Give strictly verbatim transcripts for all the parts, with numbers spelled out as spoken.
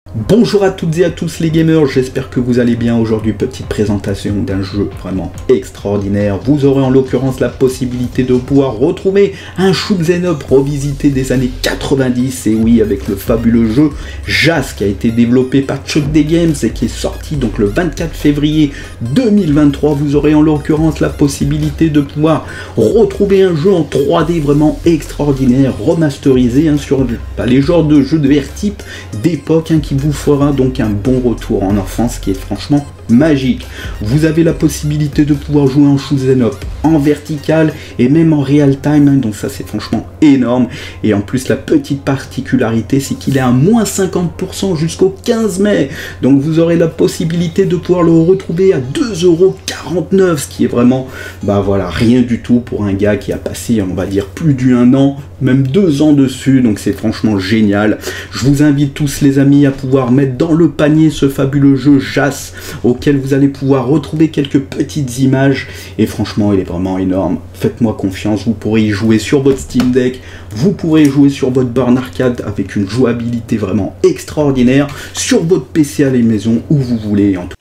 Bonjour à toutes et à tous les gamers, j'espère que vous allez bien. Aujourd'hui, petite présentation d'un jeu vraiment extraordinaire. Vous aurez en l'occurrence la possibilité de pouvoir retrouver un shoot'em up revisité des années quatre-vingt-dix, et oui, avec le fabuleux jeu Jas qui a été développé par Chuck D Games et qui est sorti donc le vingt-quatre février deux mille vingt-trois. Vous aurez en l'occurrence la possibilité de pouvoir retrouver un jeu en trois D vraiment extraordinaire, remasterisé hein, sur bah, les genres de jeux de R-Type d'époque hein, qui vous fera donc un bon retour en enfance qui est franchement magique. Vous avez la possibilité de pouvoir jouer en shoot'em up en vertical et même en real time, hein, donc ça c'est franchement énorme. Et en plus la petite particularité c'est qu'il est à moins cinquante pour cent jusqu'au quinze mai, donc vous aurez la possibilité de pouvoir le retrouver à deux euros quarante-neuf, ce qui est vraiment bah voilà rien du tout pour un gars qui a passé on va dire plus d'un an, même deux ans dessus, donc c'est franchement génial. Je vous invite tous les amis à pouvoir mettre dans le panier ce fabuleux jeu Jas, auquel vous allez pouvoir retrouver quelques petites images, et franchement il est vraiment énorme. Faites-moi confiance, vous pourrez y jouer sur votre Steam Deck, vous pourrez jouer sur votre borne arcade avec une jouabilité vraiment extraordinaire, sur votre P C à la maison, où vous voulez en tout.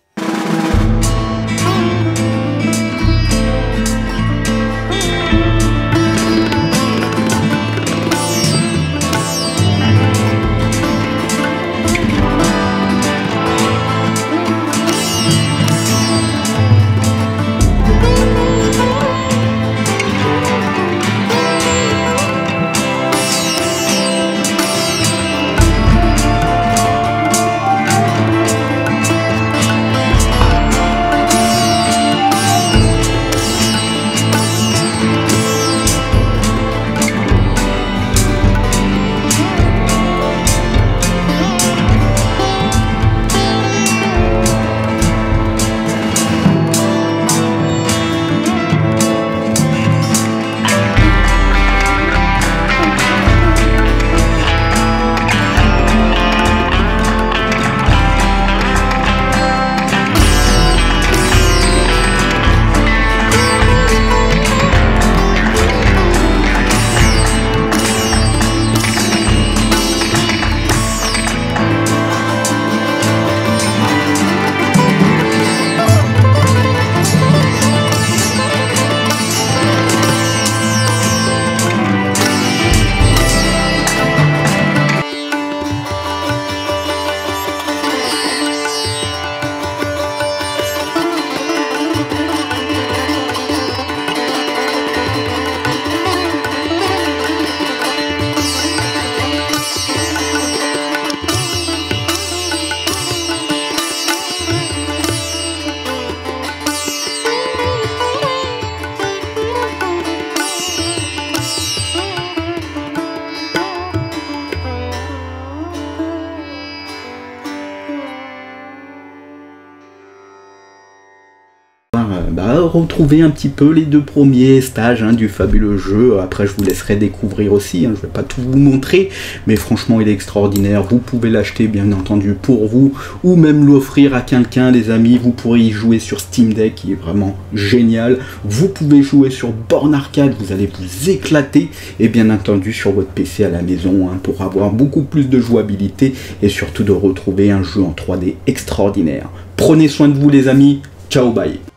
Bah, retrouver un petit peu les deux premiers stages hein, du fabuleux jeu. Après je vous laisserai découvrir aussi, hein, je vais pas tout vous montrer, mais franchement il est extraordinaire. Vous pouvez l'acheter bien entendu pour vous, ou même l'offrir à quelqu'un, les amis. Vous pourrez y jouer sur Steam Deck qui est vraiment génial. Vous pouvez jouer sur borne arcade, vous allez vous éclater, et bien entendu sur votre P C à la maison hein, pour avoir beaucoup plus de jouabilité et surtout de retrouver un jeu en trois D extraordinaire. Prenez soin de vous les amis, ciao bye.